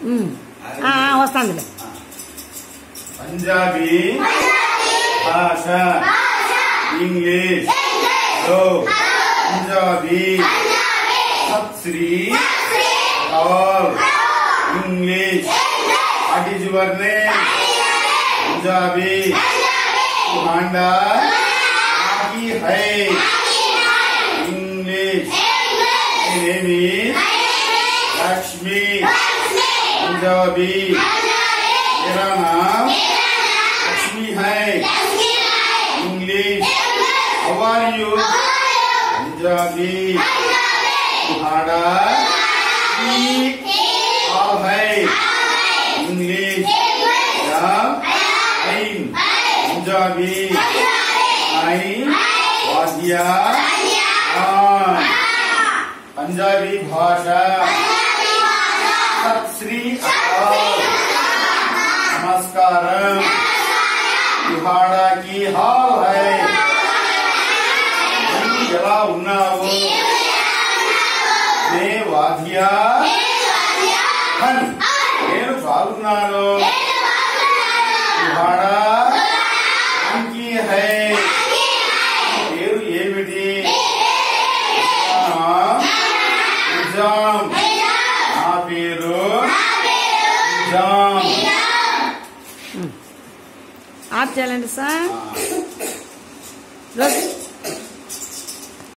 వస్తాందిలే. పంజాబీ భాష ఇంగ్లీష్ లో Punjabi Sat Sri Akal English. What is your name? Punjabi. भांडा आगी है English. Name is Lakshmi. Punjabi. मेरा नाम लक्ष्मी है English. How are you? Punjabi. भांडा है इंग्लिश. पंजाबी. वाद्या पंजाबी भाषा सत श्री अकाल नमस्कार. तिहाड़ा की हाल है ఎలా ఉన్నావు? నే వాద్యా నేను బాగున్నాను. తిహాడా है పేరు ఏమిటి? నిజాం. నా పేరు నిజాం. ఆప్ చేయాలండి సార్.